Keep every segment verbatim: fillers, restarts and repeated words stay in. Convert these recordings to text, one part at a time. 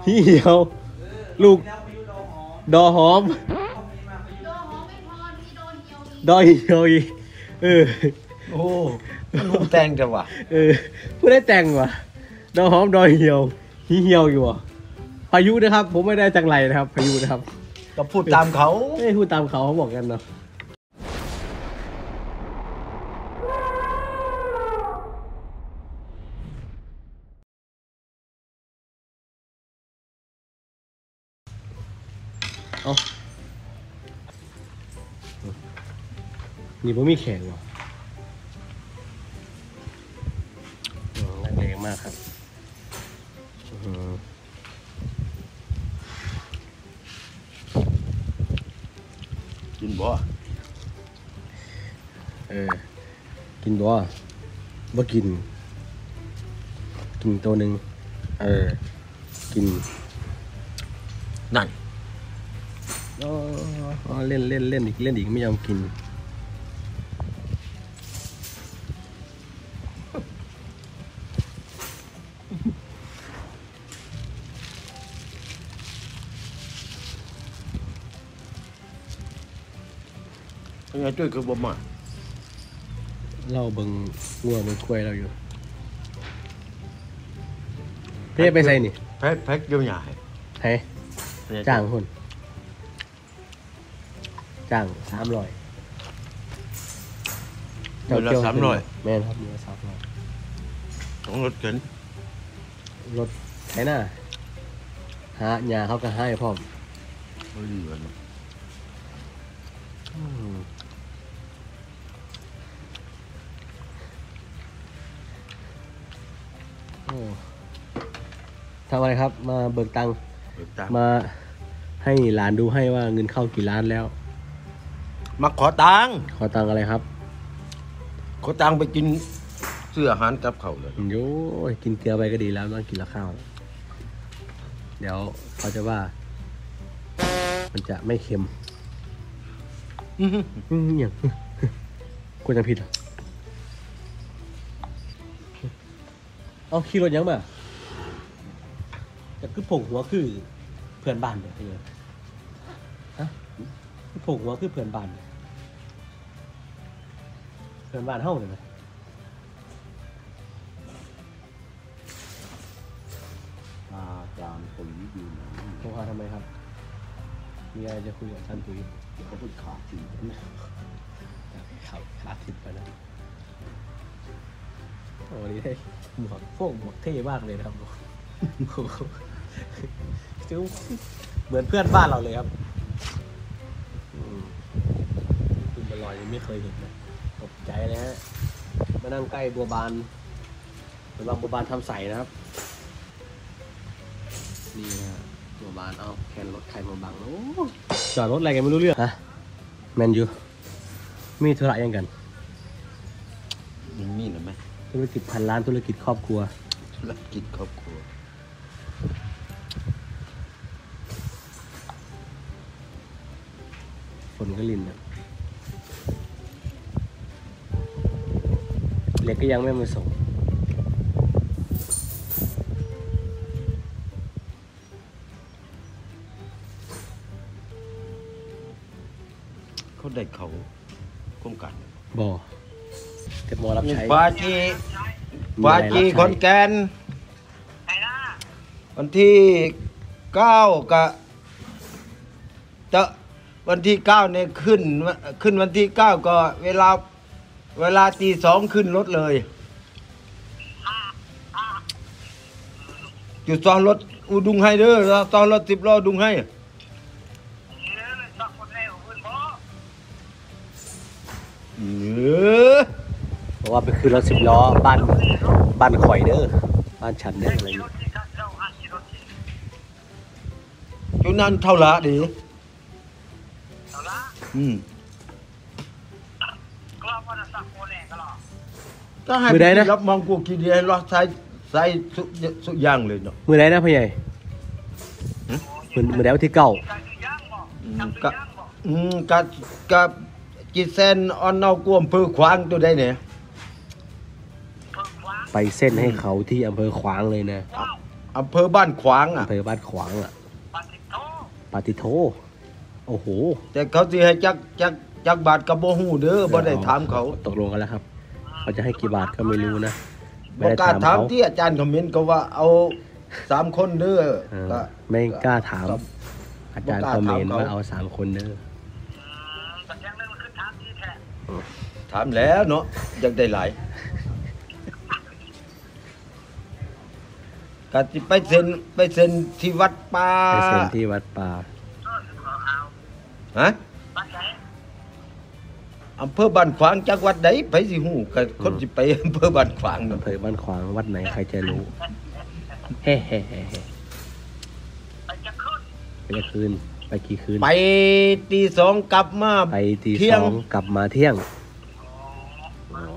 เหี่ยวลูกดอหอมดอเหี่ยวอีกเออโอ้มันหูแต่งจังวะเออผู้ได้แต่งวะดอหอมดอเหี่ยวเหี่ยวอยู่วะพายุนะครับผมไม่ได้จังไรนะครับพายุนะครับก็พูดตามเขาไม่พูดตามเขาเขาบอกกันเนาะเอานี่ผมมีแข่งว่ะแรงมากครับกินบ่เออกินบ่บ่กินกินตัวหนึ่งเออกินนั่นอ๋อเล่นเล่นเล่นอีกเล่นอีกไม่ยอมกินยังไงช่วยคือบ่มาเล่าเบิ่งงัวเบิ่งควายเราอยู่เพ่ไปใส่นี่แพ็คแพ็คเยอะใหญ่ให้จ้างคนจ้างสามร้อยเดือนละสามร้อยแม่นครับเดือนละสามร้อยของรถเข็นรถไถนาหาหญ้าเขาก็ให้พร้อมไม่ดีเลยทำอะไรครับมาเบิกตังค์มาให้หลานดูให้ว่าเงินเข้ากี่ล้านแล้วมาขอตังค์ขอตังค์อะไรครับขอตังค์ไปกินเสื้ออาหารกับเขาเลยโย่กินเกลือไปก็ดีแล้วต้องกินละข้าวเดี๋ยวเขาจะว่ามันจะไม่เค็มอืมอย่างกูจะผิดเอาขี่รถยังมาจะคือผงหัวคือเพื่อนบ้านเนี่ยพี่ฮะคือผงหัวคือเพื่อนบ้านเพื่อนบ้านเฮ้าเลยไหมอาจารย์ปุ๋ยอยู่ไหนโทรหาทำไมครับมีอะไรจะคุยกับอาจารย์ปุ๋ยเขาพูดขาดจริงขาขาดทิพย์ไปนะโอ้นี่ได้หมวกพวกหมวกเท่มากเลยนะครับเหมือนเพื่อนบ้านเราเลยครับคุณบอลลอยยังไม่เคยเห็นนะตกใจเลยฮะมานั่งใกล้บัวบานบัวบานบัวบานทำใสนะครับนี่นะบัวบานเอาแคนรถใครมาบังโอ้จอดรถอะไรกันไม่รู้เรื่องฮะแมนยูมีธุระยังกันยังมีหรือไหมธุรกิจพันล้านธุรกิจครอบครัวธุรกิจครอบครัวฝนก็ลินนะเล็กก็ยังไม่มาส่งเขาได้เขาโครงการบ่เก็บมอรับใช้ปาจีปาจีขอนแก่นวันที่เก้ากะจะวันที่เก้าเนี่ยขึ้นขึ้นวันที่เก้าก็เวลาเวลาตีสองขึ้นรถเลยจุดซ้อนรถอุดุงให้เด้อซ้อนรถสิบล้อดุงให้เออเพราะว่าไปคือรถสิบล้อบ้านบ้านข่อยเด้อบ้านฉันเด้ออะไรจุดนั้นเท่าละดิอืมก็ให้รับมองกูกี่เดียรอใส่ใส่สุดย่างเลยเนาะมือไหนนะพ่อใหญ่มือมือไหนวันที่เก้ากับอืมกับกับจีเซนออนเอากวมเพื่อขวางตัวได้เนี่ยไปเส้นให้เขาที่อำเภอขวางเลยนะอำเภอบ้านขวางอ่ะอำเภอบ้านขวางอ่ะปาติโทโอ้โหแต่เขาสิให้จักจักจักบาทก็บ่ฮู้เด้อบ่ได้ถามเขาตกลงกันแล้วครับเขาจะให้กี่บาทก็ไม่รู้นะไม่บ่ได้กล้าถามถามเขาที่อาจารย์คอมเมนต์ก็ว่าเอาสามคนเด้อเออก็ไม่กล้าถามก็อาจารย์บ่กล้าคอมเมนต์ถามเขาว่าเอาสามคนเด้อถามแล้วเนาะอยากได้หลายก็สิไปเซ็นไปเซ็นที่วัดป่าไปเซ็นที่วัดป่าฮะอำเภอบ้านขวางจักวัดใดไปสิฮู้ก็คนสิไปอำเภอบ้านขวางเนาะอำเภอบ้านขวางวัดไหนใครจะรู้เฮ้เฮ้เฮ้เฮ้ไปจะคืนไปกี่คืนไปตีสองกลับมาไปตีเที่สยงองกลับมาเที่ยงอ๋อ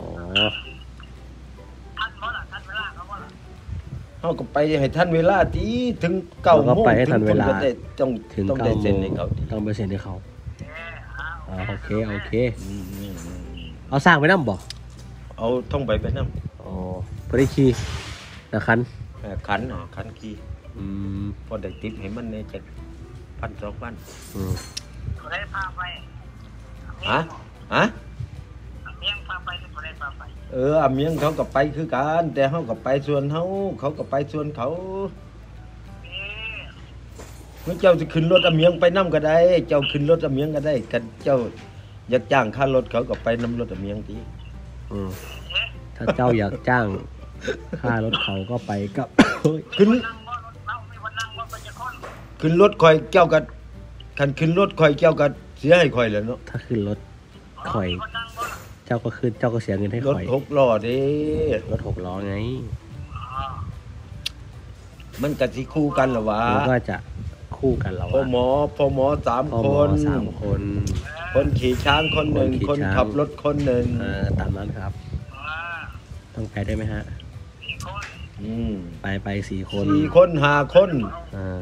เฮาก็ไปให้ทันเวลาตีถึงเก้าแล้วก็โมงไปให้ทันเวลาถึงพิ่นก็ได้ต้องถึงต้องเก้าได้โมเซ็นงให้เขาต้องไปเซ็นให้เขาอ่าโอเคโอเคอืมอืมอืมเอาสร้างไปนั่บ่เอาท่องใบไปนำอ๋อพอได้ขี่นะคันขันอ่ะขันขี้อืมพอได้ติปให้มันเนี่ยจะพันสองพันอืมได้พาไปฮะฮะเมียงพาไปหรือบ่ได้พาไปเอออาเมียงเขาก็ไปคือกันแต่เฮาก็ไปส่วนเฮาเขาก็ไปส่วนเขานี่เมื่อเจ้าสิขึ้นรถอาเมียงไปนํก็ได้ เจ้าขึ้นรถอาเมียงก็ได้กันเจ้าอยากจ้างค่ารถเขาก็ไปนํรถอาเมียงติอืมถ้าเจ้าอยากจ้างค่ารถเขาก็ไปก็ขึ้นนั่งบ่รถเรามีคนนั่งบ่ไปจะคนขึ้นรถข่อยเจ้าก็คันขึ้นรถข่อยเจ้าก็เสียให้ข่อยแหล้วเนาะถ้าขึ้นรถข่อยมีคนนั่งบ่ล่ะเจ้าก็ขึ้นเจ้าก็เสียเงินให้รถข่อยหกล้อเด้รถหกล้อไงอ๋อมันก็สิคู่กันล่ะวะมันก็จะคู่กันแล้วพ่ออะหมอพ่อหมอสามพ่อคหมอน สามคนคนขี่ช้างคนหนึ่งคนขี่คนช้างขับรถคนหนึ่งเออตามนั้นครับอ่าต้องไปได้ไหมฮะสี่คนอืมไปไปสี่คนสี่คนหาคนอ่า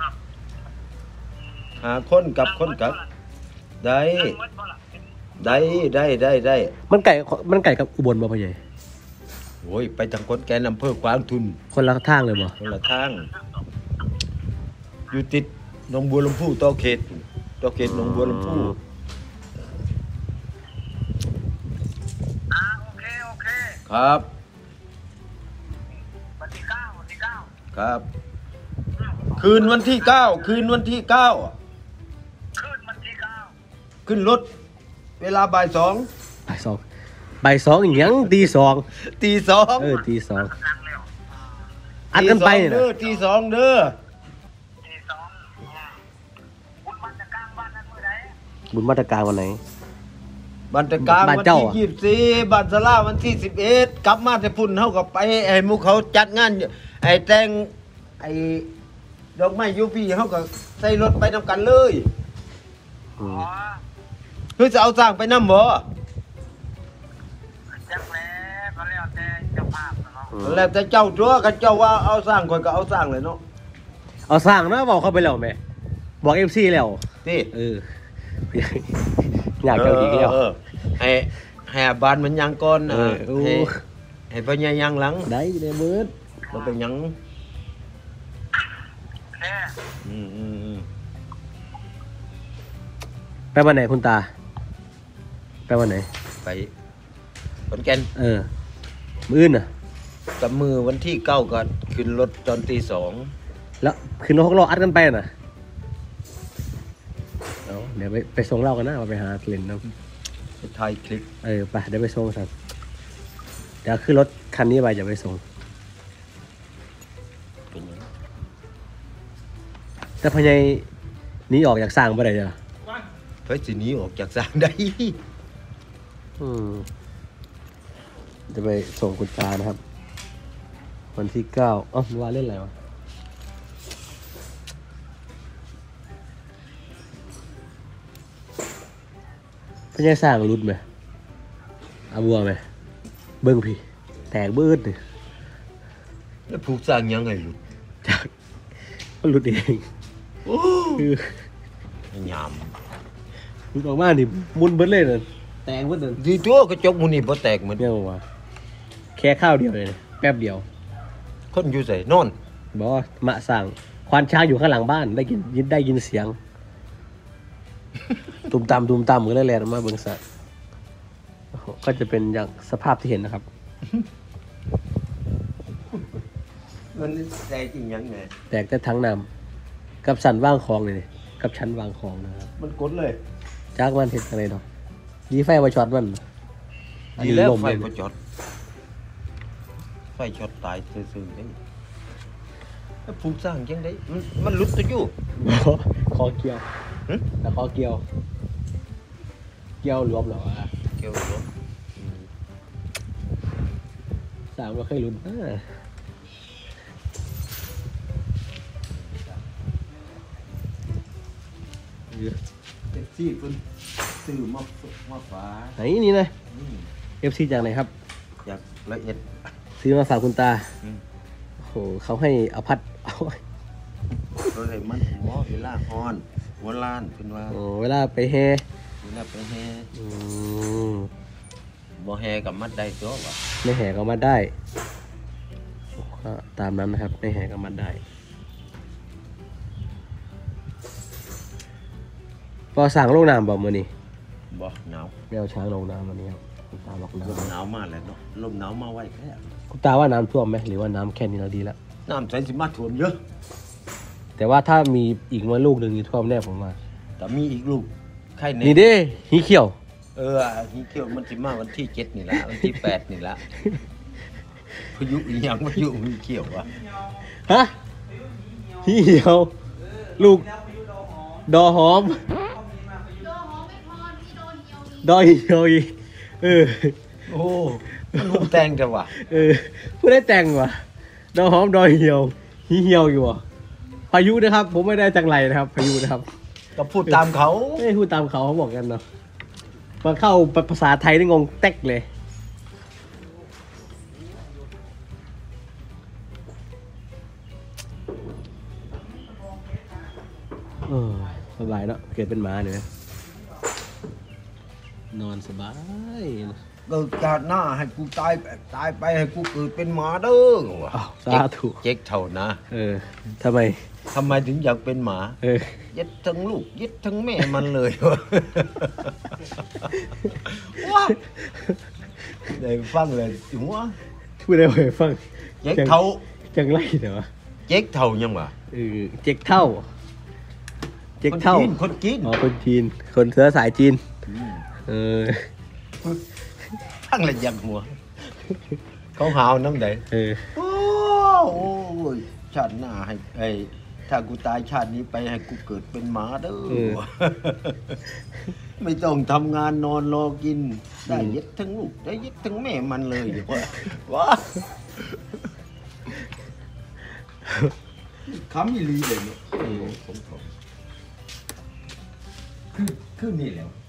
หาคนกับคนกับ ได้นั่งหมดบ่ล่ะเป็นได้ได้ได้ได้มันไก่มันไก่กับอุบลบ่พ่อใหญ่โอ้ยไปทางคนแก่นอำเภอขวางทุนคนละทางเลยบ่คนละทาง อยู่ติดหนองบัวลำพูต่อเขตต่อเขตหนองบัวลำพูอ่าโอเคโอเคครับวันที่เก้าวันที่เก้าครับ คืนวันที่เก้าคืนวันที่เก้าคืนวันที่เก้าขึ้นรถ เวลาบ่ายสองบ่ายสองบ่ายสองอีหยังตีสองตีสองเออตีสองนั่งแล้วอัดกันไปเนี่ยเด้อตีสองเด้อตีสองอ่าคุณมันจะกลางบ้านนั้นมื้อใดบุญมาตรการวันไหนบันตะกลางบ้านวันเจ้าที่อะยี่สิบสี่บันสลาวันที่สิบเอ็ดกลับมาแต่พุ่นเฮาก็ไปไอ้หมูเขาจัดงานไอ้แต่งไอ้ดอกไม้ยูพีเฮาก็ใส่รถไปนำกันเลยอือ๋มอเฮ้ยจะเอาสร้างไปนำบ่จักแล้วก็แล้วแต่เจ้าภาพน่ะเนาะอืมแล้วแต่เจ้าตัวกันเจ้าว่าเอาสร้างข่อยก็เอาสร้างเลยเนาะเอาสร้างนะบอกเข้าไปแล้วแม่บอกเอฟซีแล้วติเออ อยากเจ้าอีกแล้วเออให้ให้บานมันยังก่อนเออ่ะอโอ้ให้ให้พ่อใหญ่ยังหลังได้ได้เบิดบ่เป็นหยังแน่อืมอืมอืมไปวันไหนคุณตา ไปวันไหนไปขอนแก่นเออ มื้ออื่นน่ะกับมือวันที่เก้าก็ขึ้นรถตอนตีสองแล้วคืนนกเราอัดกันไปน่ะเอาเดี๋ยวไปไปส่งเหล่ากันนะมาไปหาเล่นน้ไปถ่ายคลิปำเออไปเดี๋ยวไปส่งสันเดี๋ยวขึ้นรถคันนี้ไปจะไปส่งเป็นหยังแต่พญายหนี้ออกจากสร้างไปไหนจ้ะเฮ้ยสิหนี้ออกจากสร้างได้อืมจะไปส่งคุณตานะครับ วันที่เก้าอ๋อเมื่อวานเล่นอะไรวะพญายสร้างรุดไหมอาบัวไหมเบิ้งพี่ แตกเบิดเลยแล้วผูกสร้างยังไงลูกจากก็รุดเองโอ้คือยามรุดออกมานี่มุนเบิดเลยน่ะแตกเบิดเลยดีตัวกระจกหมูนี่บ่แตกเหมือนเนี่ยว่าแค่ข้าวเดียวเลยนะแป๊บเดียวคนอยู่ใส่นอนบอกว่ามาสั่งควานช้างอยู่ข้างหลังบ้านได้ยินยินได้ยินเสียง ตุ่มตามตุ่มตามก็เลยแลนออกมาเบิ่งสัตว์ก็จะเป็นอย่างสภาพที่เห็นนะครับมันใจจริงยังไงแตกแต่ทั้งน้ำกับสันว่างคลองเลยกับชั้นวางคลองนะครับมันกดเลยจากมันเห็นอะไรดอกดีไฟมาช็อตมันดีแล้วลมไฟเลยก็ช็อตไฟช็อตตายซื่อๆนี่แล้วผูกสร้างยังไงมันมันหลุดตัวอยู่คอเกี่ยวหึแต่คอเกี่ยว เกี่ยวรวมเหรอวะเกี่ยวรถสามเราเคยลุ้นอ่าแท็กซี่เพิ่นซื้อมามาฝาไหนนี่นะอืมเอฟซีจากไหนครับอยากละเอียดซื้อมาฝากคุณตาอืมโอ้โหเขาให้อภัทเอารถไอ้มันหมอเวลาฮอนหัวล้านเพิ่นว่าโอ้เวลาไปแฮเวลาไปแห่อืมบ่แห่กับมัดได้ตัวว่ะไม่แห่ก็มาได้ก็ตามนั้นนะครับ ไม่แห่ก็มาได้พอสั่งลงน้ำบอกมือนี่บ่หนาวไม่เอาช้างลงน้ำวันนี้ครับคุณตาบอกลน้ำมหนาวมาแล้วเนาะลมหนาวมาไว้แท้คุณตาว่าน้ำท่วมไหมหรือว่าน้ำแค่นี้เราดีแล้วน้ำใสสิมาท่วมเยอะแต่ว่าถ้ามีอีกมาลูกหนึ่งนี่ท่วมแน่ผมว่าแต่มีอีกลูกไข่นี่เด้หีเขียวเออฮีเขียวมันสิมาวันที่เจ็ดนี่ละวันที่แปดนี่ละพายุอีหยังพายุฮีเขียววะฮะหีเขียว ลูกดอหอม ดอเหียวอีกเออโอ้มันหูแตงจังวะเออผู้ได้แต่งวะดอหอมดอเหียวหีเหียวอยู่วะพายุนะครับ ผมไม่ได้จังไรนะครับ พายุนะครับก็พูดตามเขาไม่ได้พูดตามเขาเขาบอกกันเนาะมาเข้าภาษาไทยนี่งงแต๊กเลยเออสบายเนาะเกิดเป็นหมาเนี่ยนอนสบายเกิดชาติหน้าให้กูตายตายไปให้กูเกิดเป็นหมาเด้อวะอ้าวสาธุเจ๊กเท่านะเออทำไมทำไมถึงอยากเป็นหมาเออยึดทั้งลูกยึดทั้งแม่มันเลยวะ ว้าได้ฟังเลยถึงว่าพูดได้ไหมฟังเจ๊กเท่าจังไรเดี๋ยววะเจ๊กเท่ายังวะเออเจ๊กเท่า เจ๊กเท่าคนจีนอ๋อคนจีน คนเชื้อสายจีน เออทั้งเลยยังหัว เขาหาวน้ำใดเออโอ้โอ้ยชาติหน้าให้ไอ้ถ้ากูตายชาตินี้ไปให้กูเกิดเป็นหมาเด้เอออ ไม่ต้องทำงานนอนรอกิน ได้ยึดทั้งลูกได้ยึดทั้งแม่มันเลยเดี๋ยวว่าว้าคำอีหลีเลยเนี่ยเออผมผมคือคือนี่แหละ